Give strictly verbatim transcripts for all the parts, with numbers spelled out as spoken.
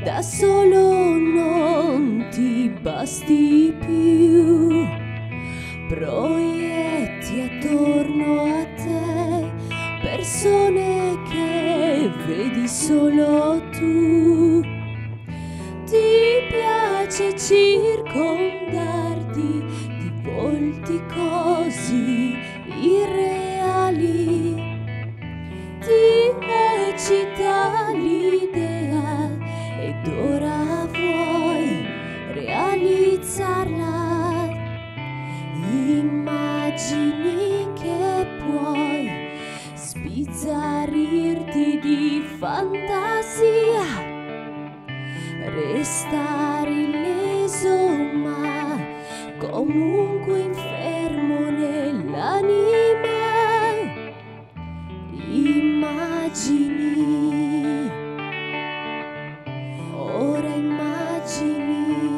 da solo non ti basti più. Proietti attorno a te persone che vedi solo tu. Ti piace circondarti di volti così irreali. Ti eccita l'idea ed ora vuoi realizzarla. Immagini che puoi sbizzarrirti di fantasia, restare illeso ma comunque infermo nell'anima. Immagini, ora immagini.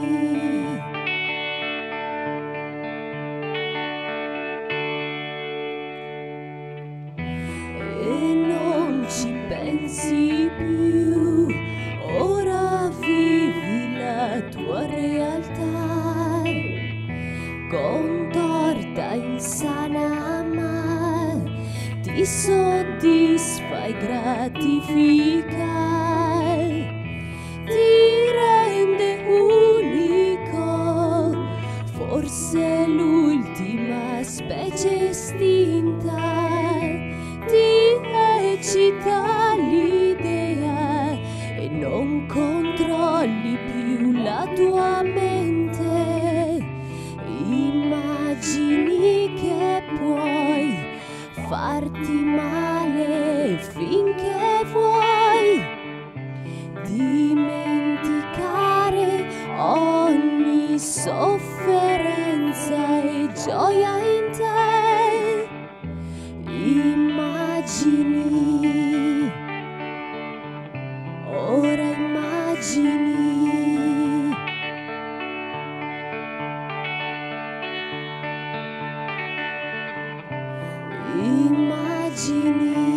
E non ci pensi più, ora vivi la tua realtà, contorta, insana, ma ti soddisfa e gratifica, ti rende unico, forse l'ultima specie estinta. Ti eccita l'idea e non controlli più la tua mente. Immagini che puoi farti male finché vuoi, dimenticare ogni sofferenza e gioia in te. Immagini, ora immagini. Immagini.